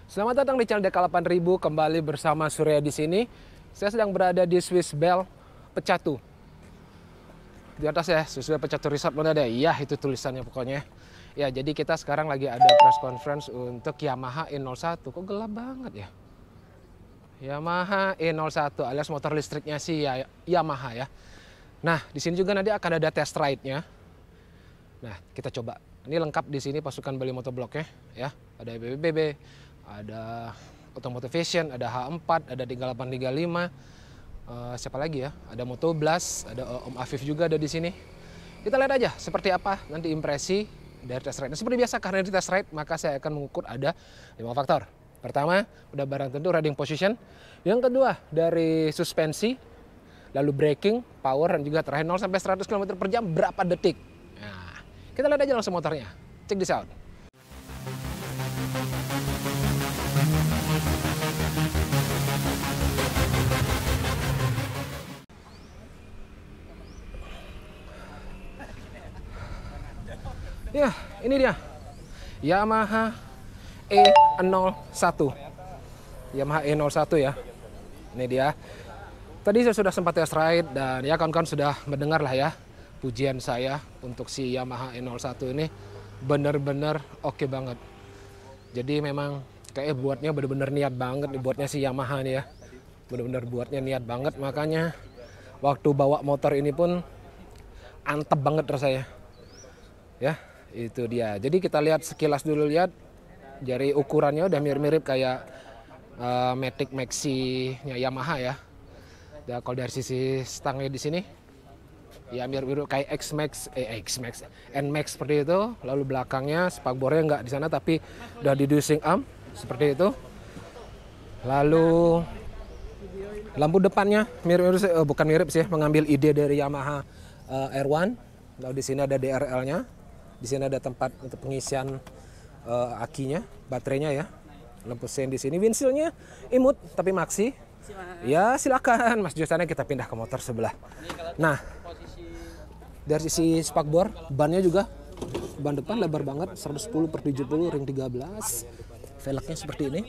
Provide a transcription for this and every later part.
Selamat datang di channel DK8000, kembali bersama Surya di sini. Saya sedang berada di Swiss Bell Pecatu. Di atas ya, Swiss Bell Pecatu Resort, mana ada? Iya, itu tulisannya pokoknya. Ya, jadi kita sekarang lagi ada press conference untuk Yamaha E01. Kok gelap banget ya? Yamaha E01 alias motor listriknya si Yamaha ya. Nah, di sini juga nanti akan ada test ride-nya. Nah, kita coba. Ini lengkap di sini pasukan Bali Motovlog-nya ya. Ada BBB, ada Automotive Vision, ada H4, ada 3835. Siapa lagi ya? Ada Motoblast, ada Om Afif juga ada di sini. Kita lihat aja seperti apa nanti impresi dari test ride. Nah, seperti biasa karena di test ride maka saya akan mengukur ada 5 faktor. Pertama, udah barang tentu riding position. Yang kedua, dari suspensi, lalu braking, power, dan juga terakhir 0 sampai 100 km per jam berapa detik. Nah, kita lihat aja langsung motornya. Check this out. Ya, ini dia. Yamaha E01. Yamaha E01 ya. Ini dia. Tadi saya sudah sempat test ride dan ya kawan-kawan sudah mendengar lah ya pujian saya untuk si Yamaha E01 ini bener-bener oke banget. Jadi memang kayak buatnya bener-bener niat banget dibuatnya si Yamaha nih ya. Bener-bener buatnya niat banget, makanya waktu bawa motor ini pun antep banget rasanya. Ya, itu dia. Jadi kita lihat sekilas dulu, lihat dari ukurannya udah mirip-mirip kayak Matic Maxi-nya Yamaha ya. Dan kalau dari sisi stangnya di sini ya mirip-mirip kayak Nmax seperti itu. Lalu belakangnya spakbornya nggak di sana tapi udah di dusing arm seperti itu. Lalu lampu depannya mirip-mirip, bukan mirip sih, mengambil ide dari Yamaha R1. Lalu di sini ada DRL-nya. Di sini ada tempat untuk pengisian akinya, baterainya ya. Lampu sein di sini. Windshield-nya imut tapi maxi. Ya silakan Mas Jusana, kita pindah ke motor sebelah. Nah, dari sisi spakbor, bannya juga ban depan lebar banget, 110/70 ring 13. Velgnya seperti ini.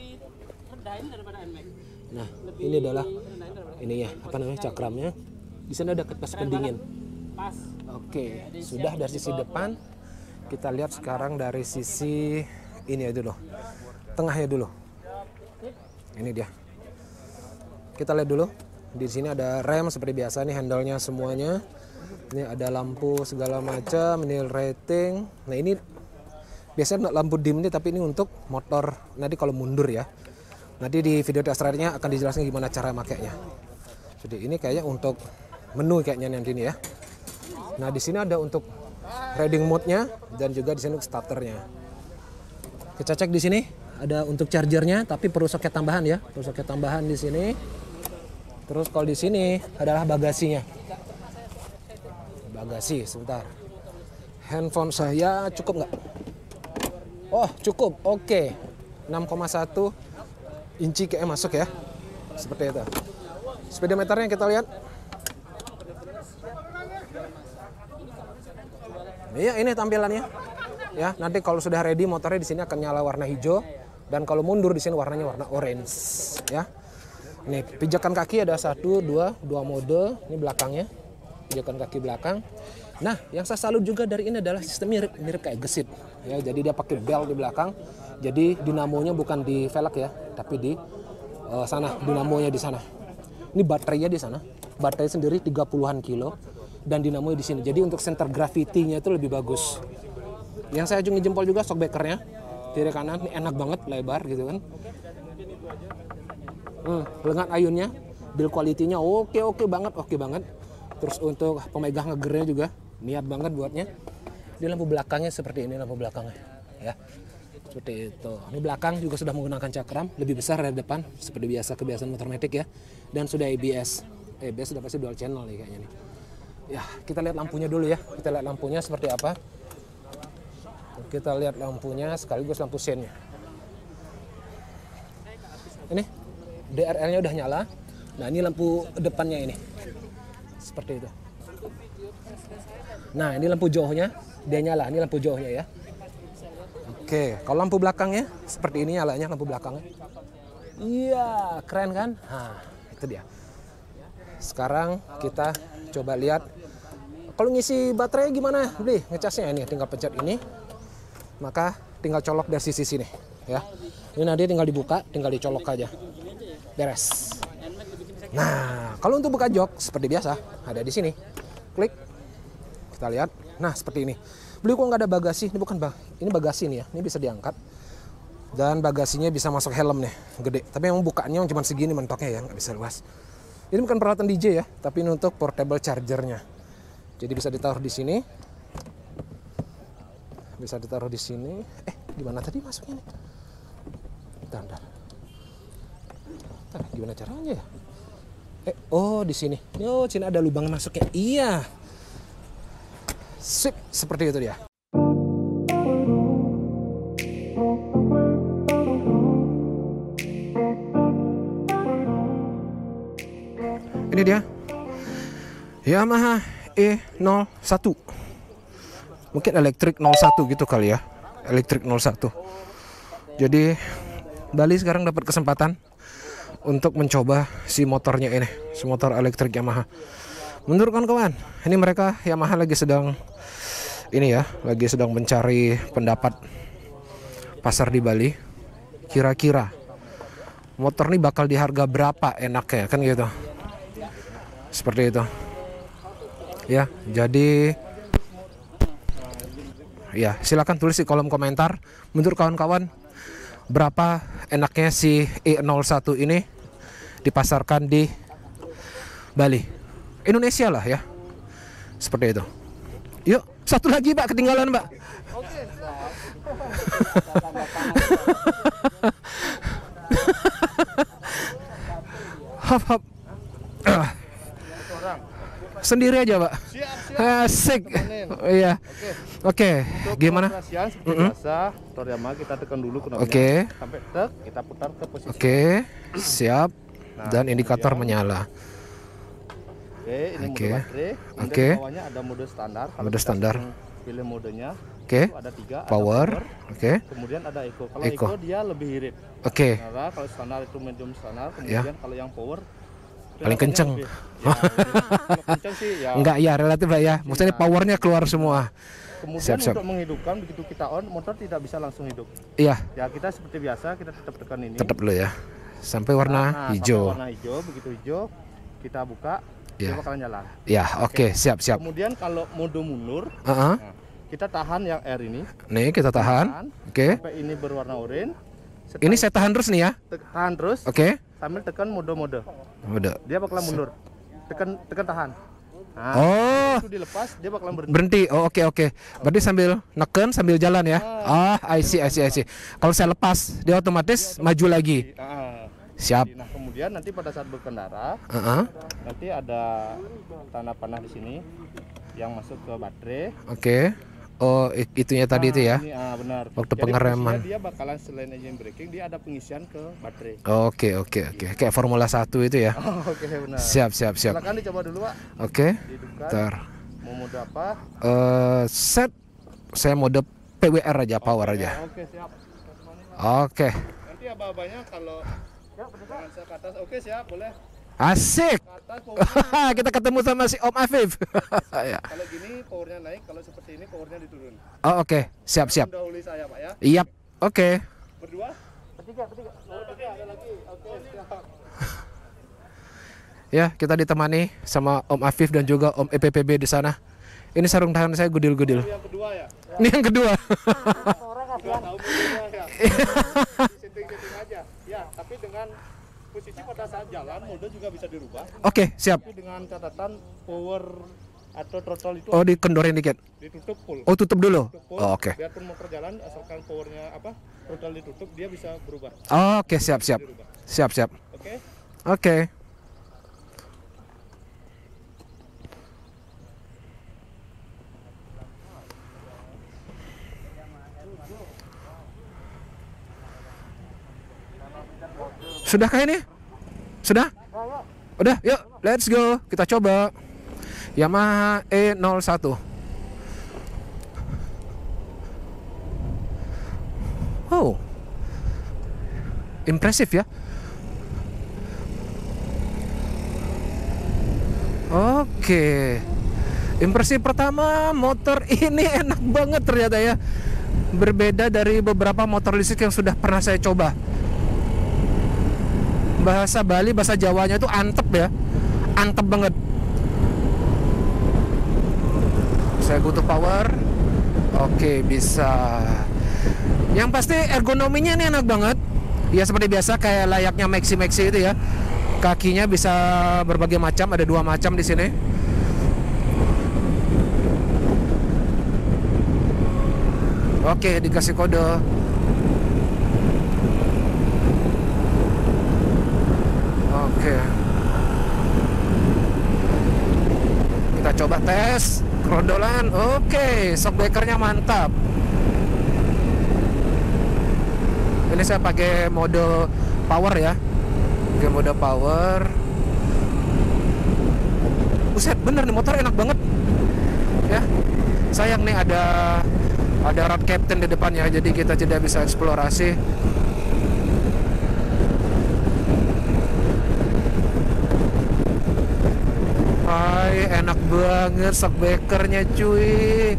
Nah, ini adalah ininya, apa namanya, cakramnya. Di sana ada kipas pendingin. Oke, sudah dari sisi depan. Kita lihat sekarang dari sisi ini ya dulu. Tengahnya dulu. Ini dia. Kita lihat dulu. Di sini ada rem seperti biasa nih, handle-nya semuanya. Ini ada lampu segala macam, ini rating. Nah, ini biasanya lampu dim ini, tapi ini untuk motor nanti kalau mundur ya. Nanti di video test ride-nya akan dijelaskan gimana cara makainya. Jadi ini kayaknya untuk menu kayaknya nanti ini ya. Nah, di sini ada untuk riding mode-nya dan juga di sini untuk starternya. Kita cek di sini ada untuk chargernya, tapi perlu soket tambahan ya. Perlu soket tambahan di sini. Terus kalau di sini adalah bagasinya. Bagasi, sebentar. Handphone saya cukup nggak? Oh, cukup. Oke. 6,1 inci kayak masuk ya. Seperti itu. Speedometernya kita lihat. Iya, ini tampilannya. Ya, nanti kalau sudah ready motornya di sini akan nyala warna hijau dan kalau mundur di sini warnanya warna orange, ya. Nih, pijakan kaki ada 1, 2 mode. Ini belakangnya. Pijakan kaki belakang. Nah, yang saya salut juga dari ini adalah sistem mirip kayak gesit. Ya, jadi dia pakai bel di belakang. Jadi dinamonya bukan di velg ya, tapi di sana, dinamonya di sana. Ini baterainya di sana. Baterai sendiri 30-an kilo. Dan dinamonya di sini. Jadi untuk center gravity-nya itu lebih bagus. Yang saya acungi jempol juga shockbreaker-nya. Kiri kanan ini enak banget, lebar gitu kan. Lengan ayunnya, build quality-nya oke banget. Terus untuk pemegang ngegernya juga niat banget buatnya. Di lampu belakangnya seperti ini, lampu belakangnya ya. Seperti itu. Ini belakang juga sudah menggunakan cakram lebih besar dari depan seperti biasa, kebiasaan motor Matic ya. Dan sudah ABS. ABS sudah pasti dual channel nih kayaknya nih. Ya, kita lihat lampunya dulu ya. Kita lihat lampunya seperti apa. Kita lihat lampunya sekaligus lampu seinnya. Ini DRL-nya udah nyala. Nah, ini lampu depannya ini. Seperti itu. Nah, ini lampu jauhnya dia nyala. Ini lampu jauhnya ya. Oke, kalau lampu belakangnya seperti ini nyalanya lampu belakangnya. Iya, keren kan? Nah, itu dia. Sekarang kita coba lihat kalau ngisi baterai gimana, Bli? Ngecasnya ini tinggal pencet ini. Maka tinggal colok dari sisi sini, ya. Ini nanti tinggal dibuka, tinggal dicolok aja. Beres. Nah, kalau untuk buka jok seperti biasa, ada di sini. Klik. Kita lihat. Nah, seperti ini. Beli kok nggak ada bagasi? Ini bukan ini bagasi nih ya. Ini bisa diangkat. Dan bagasinya bisa masuk helm nih, gede. Tapi emang bukanya cuma segini mentoknya ya, nggak bisa luas. Ini bukan peralatan DJ ya, tapi ini untuk portable chargernya. Jadi bisa ditaruh di sini. Bisa ditaruh di sini. Gimana tadi masuknya nih? Bentar. Gimana caranya ya? Oh di sini. Oh, sini ada lubang masuknya. Iya. Sip, seperti itu dia. Ini dia Yamaha E01. Mungkin elektrik 01 gitu kali ya. Elektrik 01. Jadi Bali sekarang dapat kesempatan untuk mencoba si motornya ini, si motor elektrik Yamaha. Menurut kawan-kawan, ini mereka Yamaha lagi sedang mencari pendapat pasar di Bali. Kira-kira motor ini bakal di harga berapa enaknya, kan gitu. Seperti itu. Ya, jadi ya silakan tulis di kolom komentar menurut kawan-kawan berapa enaknya si E01 ini dipasarkan di Bali, Indonesia lah ya. Seperti itu. Yuk, satu lagi Mbak, ketinggalan Mbak. Oke. Hop hop. Sendiri aja Pak. Asik. Iya. Oke. Gimana? Seperti biasa, motor Yamaha kita tekan dulu knopnya. Sampai tek, kita putar ke posisi. Oke. Siap. Dan indikator menyala. Ini mode baterai. Oke. Bawahnya ada mode standar. Mode standar. Pilih modenya. Oke. Ada 3. Power. Oke. Kemudian ada eco. Kalau eco dia lebih irit. Oke. Nah, kalau standar itu medium standar. Kemudian kalau yang power paling kenceng. Kalau kenceng sih ya. Enggak ya, relatif lah ya. Maksudnya powernya keluar semua. Kemudian untuk menghidupkan, begitu kita on, motor tidak bisa langsung hidup. Iya. Ya kita seperti biasa, kita tetap tekan ini. Tetap dulu ya. Sampai warna hijau. Sampai warna hijau, begitu hijau kita buka, dia bakalan jalan. Ya, oke, siap. Kemudian kalau mode mundur, kita tahan yang R ini. Nih kita tahan. Oke. Sampai ini berwarna oranye. Ini saya tahan terus nih ya. Tahan terus. Oke. Sambil tekan mode. Dia bakalan mundur. Tekan tahan. Nah, itu dilepas dia bakalan berhenti. Oh, oke. Berarti sambil neken sambil jalan ya. I see. Kalau saya lepas dia otomatis maju lagi. Siap. Nah, kemudian nanti pada saat berkendara, nanti ada tanda panah di sini yang masuk ke baterai. Oke. Oh, itunya tadi itu ya. Ini, benar. Waktu pengereman. Dia bakalan selain engine braking, dia ada pengisian ke baterai. Oke. Kayak Formula 1 itu ya. Oke, benar. Siap. Silakan dicoba dulu, Pak. Oke. Ntar. Mau mode apa? Set. Saya mode PWR aja, power aja. Oke, siap. Oke. Nanti abah-abahnya kalau dengan saya ke atas, oke siap, boleh. Asik. Kita ketemu sama si Om Afif. Ya. Kalau gini powernya naik, kalau seperti ini powernya diturun. Oh, oke. Siap. Dahului saya, Pak ya. Iya. Oke. Berdua? Bertiga. Oh, ada lagi. Oke, siap. Ya, kita ditemani sama Om Afif dan juga Om EPPB di sana. Ini sarung tangan saya gudil-gudil. Yang kedua ya? Ini yang kedua. Tahu modelnya ya. Setting aja. Ya, tapi dengan posisi pada saat jalan mode juga bisa dirubah. Oke, siap. Tapi dengan catatan power atau throttle itu dikendorin dikit. ditutup full. Oh, tutup dulu. Full. Oh, oke. Biarpun motor jalan asalkan powernya throttle ditutup, dia bisa berubah. Oke, siap. Siap. Oke. Sudahkah ini? Sudah? Udah, yuk, let's go. Kita coba Yamaha E01. impresif ya. Oke, impresi pertama, motor ini enak banget ternyata ya. Berbeda dari beberapa motor listrik yang sudah pernah saya coba. Bahasa Bali, bahasa Jawanya itu antep ya. Antep banget. Saya butuh power. Oke, bisa. Yang pasti ergonominya ini enak banget. Ya seperti biasa kayak layaknya Maxi itu ya. Kakinya bisa berbagai macam, ada 2 macam di sini. Oke, dikasih kode. Oke. Kita coba tes kerondolan. Oke, shockbreakernya mantap. Ini saya pakai mode power ya. Pakai mode power. Buset, bener nih motor enak banget. Ya. Sayang nih ada road captain di depannya, jadi kita tidak bisa eksplorasi. Hai, enak banget shockbreakernya cuy.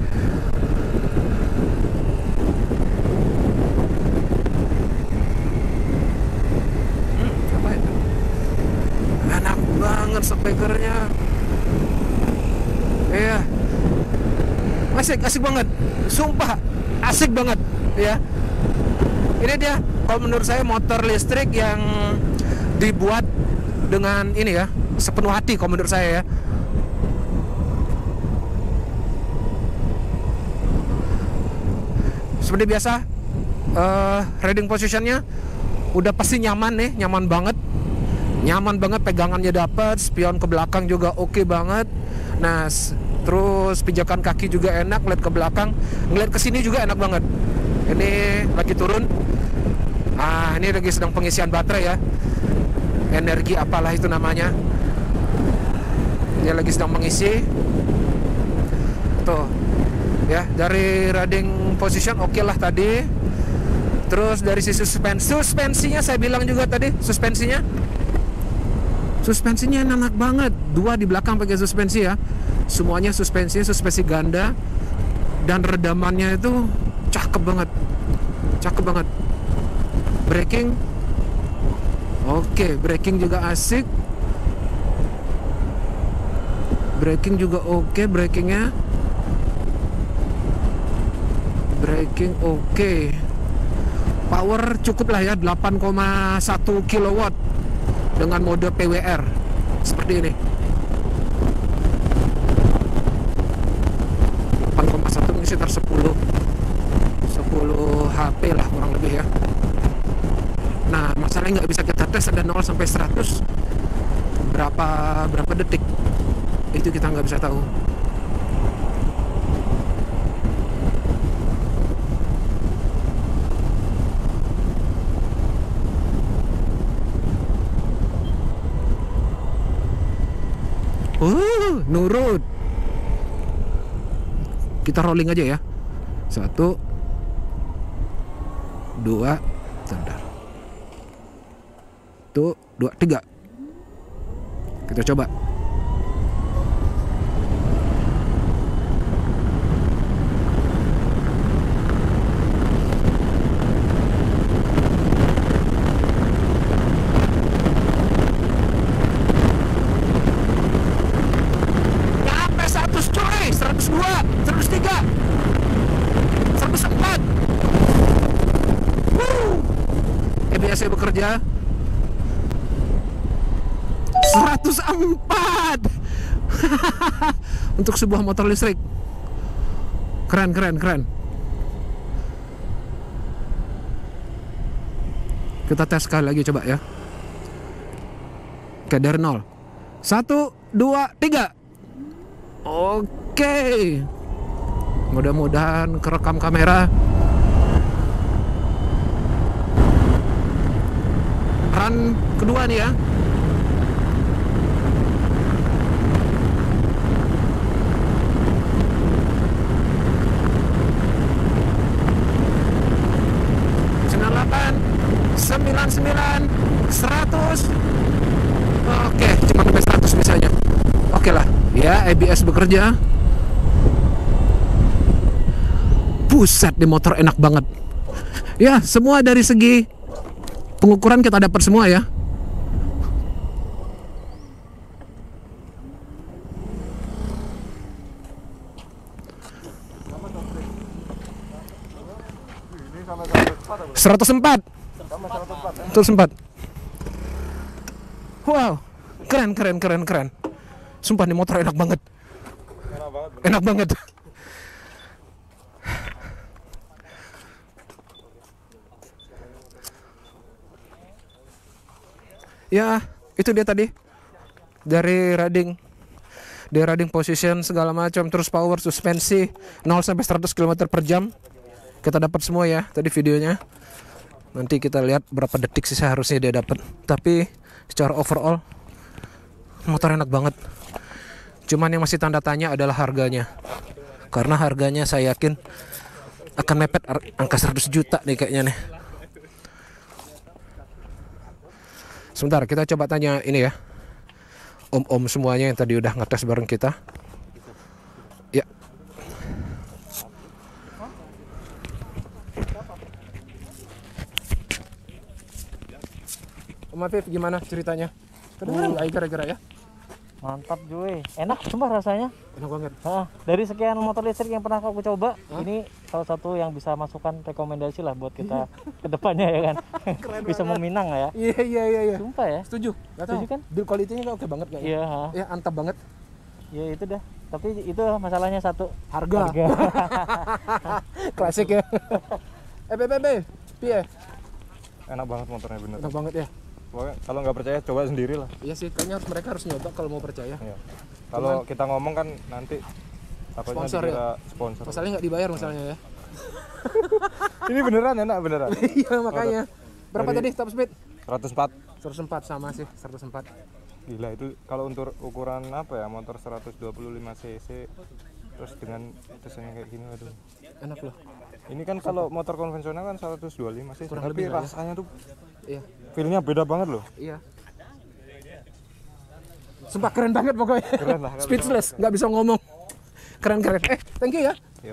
Apa itu? Enak banget shockbreakernya. Iya. Asik banget. Sumpah, asik banget ya. Ini dia kalau menurut saya motor listrik yang dibuat dengan ini ya, sepenuh hati kalau menurut saya ya. Seperti biasa, riding positionnya udah pasti nyaman nih, nyaman banget, pegangannya dapat, spion ke belakang juga oke banget. Nah, terus pijakan kaki juga enak, ngeliat ke belakang, ngeliat ke sini juga enak banget. Ini lagi turun. Ini lagi sedang pengisian baterai ya, energi apalah itu namanya. Dia lagi sedang mengisi. Tuh ya, dari riding position oke lah tadi. Terus dari sisi suspensinya saya bilang juga tadi, suspensinya enak banget. 2 di belakang pakai suspensi ya. Semuanya suspensi ganda. Dan redamannya itu cakep banget. Braking oke, braking juga asik. Braking juga oke, braking oke. Power cukup lah ya, 8,1 kilowatt dengan mode PWR seperti ini. 8,1 ini sekitar 10 HP lah kurang lebih ya. Nah, masalahnya nggak bisa kita tes ada 0 sampai 100 berapa detik. Itu kita nggak bisa tahu. Nurut. Kita rolling aja ya. 1 2 sebentar. 1 2 3. Kita coba. Saya bekerja 104 untuk sebuah motor listrik. Keren. Kita tes sekali lagi coba ya. Oke, dari 0 1 2 3. Oke, mudah-mudahan kerekam kamera. Run kedua nih ya. 100. Oke, cuma sampai 100 misalnya. Oke lah, ya ABS bekerja. Buset, di motor enak banget. Ya, semua dari segi pengukuran kita dapat semua ya. Ini sama 104 apa? 104. Sama 104 ya? 104. Wow, keren. Sumpah nih motor enak banget. Enak banget. Enak banget. Ya, itu dia tadi. Dari riding position segala macam, terus power, suspensi 0 sampai 100 km per jam. Kita dapat semua ya tadi videonya. Nanti kita lihat berapa detik sih seharusnya dia dapat. Tapi secara overall motor enak banget. Cuman yang masih tanda tanya adalah harganya. Karena harganya saya yakin akan mepet angka 100 juta nih kayaknya nih. Sebentar, kita coba tanya ini ya, om-om semuanya yang tadi udah ngetes bareng kita. Ya. Om Afif, gimana ceritanya? Kedengeran nggak gara-gara ya? Mantap Joy, enak sumpah rasanya. Enak banget. Dari sekian motor listrik yang pernah aku coba, ini salah satu yang bisa masukkan rekomendasi lah buat kita ke depannya ya kan. Bisa meminang lah ya. Iya. Sumpah ya. Setuju. Gak tahu. Setuju kan? Build quality-nya oke banget kayaknya. Iya. Ya, antap banget. Ya itu dah. Tapi itu masalahnya satu. Harga. Klasik ya. BBB, piye? Enak banget motornya bener. Enak banget ya. Pokoknya kalau nggak percaya coba sendiri lah. Iya sih, kayaknya mereka harus nyoba kalau mau percaya. Iya. Kalau kita ngomong kan nanti apanya Sponsor dikira ya? sponsor. Masalahnya nggak dibayar misalnya ya. Ini beneran enak beneran. Iya makanya. Berapa tadi top speed? 104. 104 sama sih, 104. Gila itu kalau untuk ukuran apa ya motor 125 cc terus dengan desainnya kayak gini aduh. Enak loh. Ini kan kalau motor konvensional kan 125 cc Kurang tapi lebih lah ya. rasanya tuh Iya. feel-nya beda banget loh. Iya. Sumpah keren banget pokoknya. Keren lah. Speechless, nggak bisa ngomong. Keren. Thank you ya. Iya.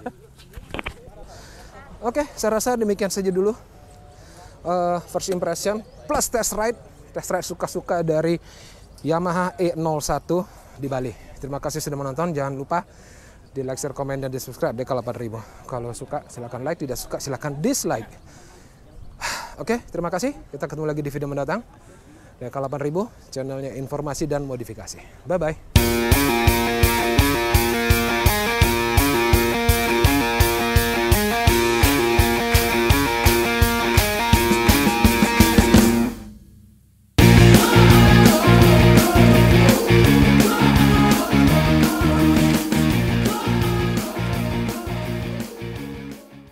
Oke, saya rasa demikian saja dulu. First impression plus test ride suka-suka dari Yamaha E01 di Bali. Terima kasih sudah menonton. Jangan lupa di like, share, komen, dan di subscribe DK 8000. Kalau suka silakan like, tidak suka silakan dislike. Oke, terima kasih. Kita ketemu lagi di video mendatang. DK 8000, channelnya informasi dan modifikasi. Bye-bye.